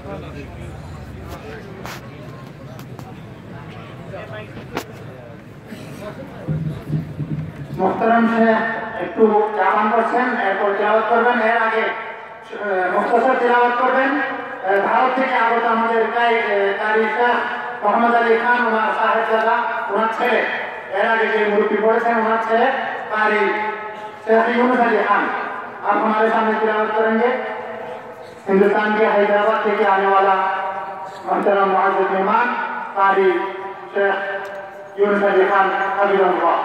মোহতারাম সাহেব একটু জামান করছেন, এরপর তেলাওয়াত করবেন। এর আগে মুখতাসার তেলাওয়াত করবেন। ভারত থেকে আগত আমাদের কারি শাহ মোহাম্মদ আলী খান, ওনার সাহেবজাদা, ওনার ছেলে, এর আগে যে মুরব্বী পড়েছেন ওনার ছেলে কারি शेख यूनुस अली खान, आप हमारे सामने तिलावत करेंगे। हिंदुस्तान के हैदराबाद থেকে आने वाला मोहतरम मुअज़्ज़िज़ मेहमान कारी शेख यूनुस अली खान हफिज़हुल्लाह।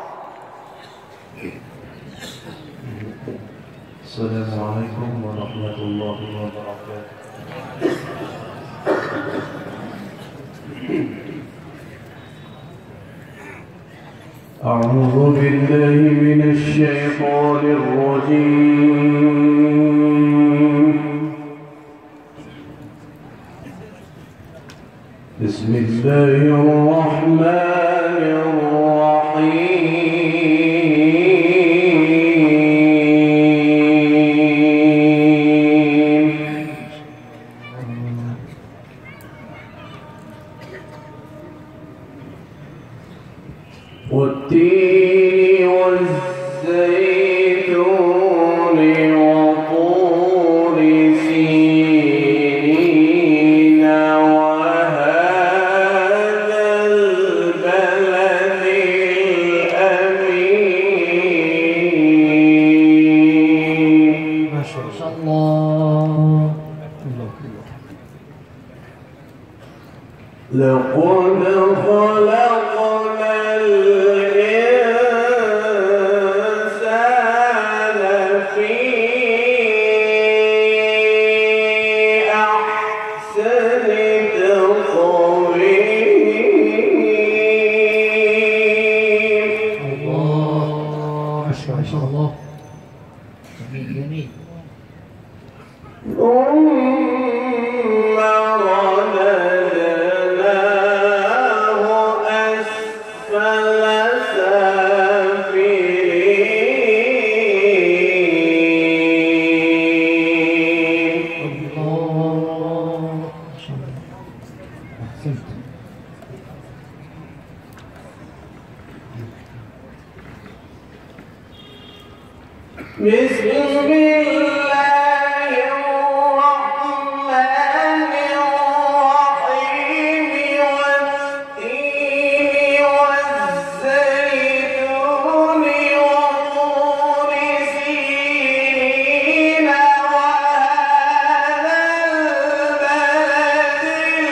السلام عليكم ورحمة الله وبركاته. أعوذ بالله من الشيطان الرجيم. بسم الله الرحمن الرحيم. والتين والزيتون وطور سينين وهذا البلد الأمين. ما شاء الله. لقد خلقنا الإنسان في أحسن تقويم. الله ما شاء الله. جميل جميل. ثم رددناه أسفل سافلين. الله ما شاء الله. أحسنت. بسم الله الرحمن الرحيم. والتين والزيتون وطور سينين وهذا البلد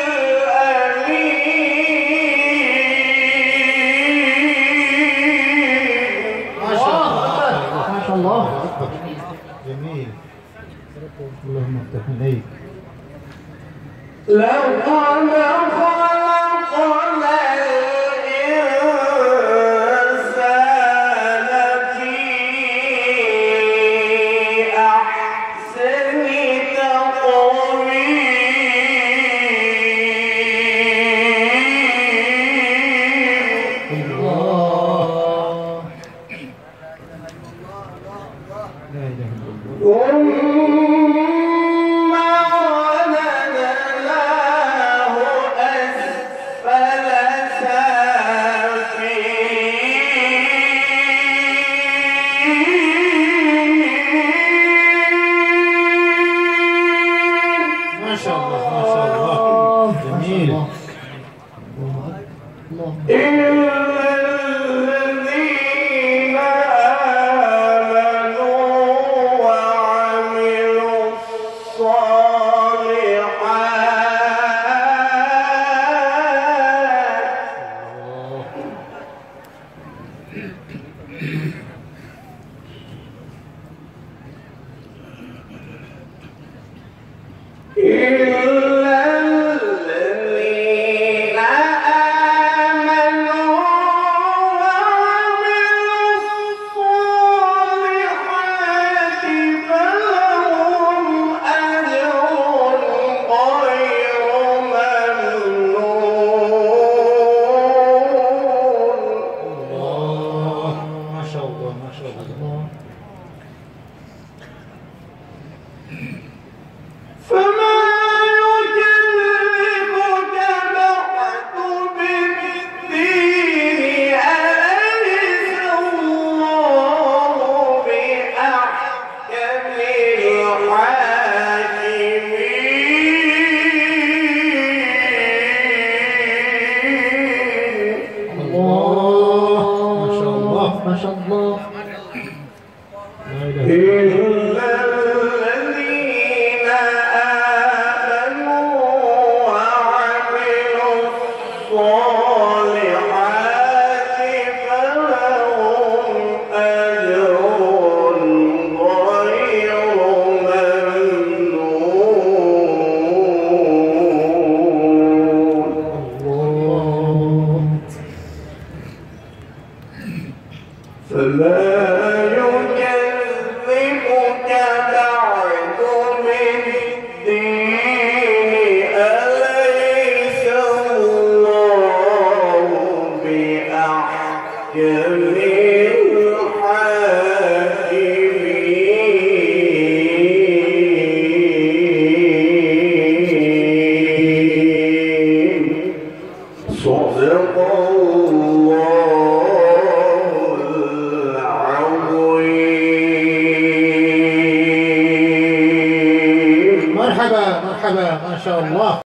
الأمين. ما شاء الله. ما شاء الله. جميل. اللهم افتح عليك. لقد خلقنا الإنسان في أحسن تقويم. الله. لا إله إلا الله. ثم رددناه أسفل سافلين. ما شاء الله. ما شاء الله. جميل. الله. إلا الذين آمنوا وعملوا الصالحات. إلا الذين آمنوا وعملوا الصالحات فلهم أجر غير ممنون. الله. ما شاء الله. ما شاء الله. فما مرحبا مرحبا ما شاء الله.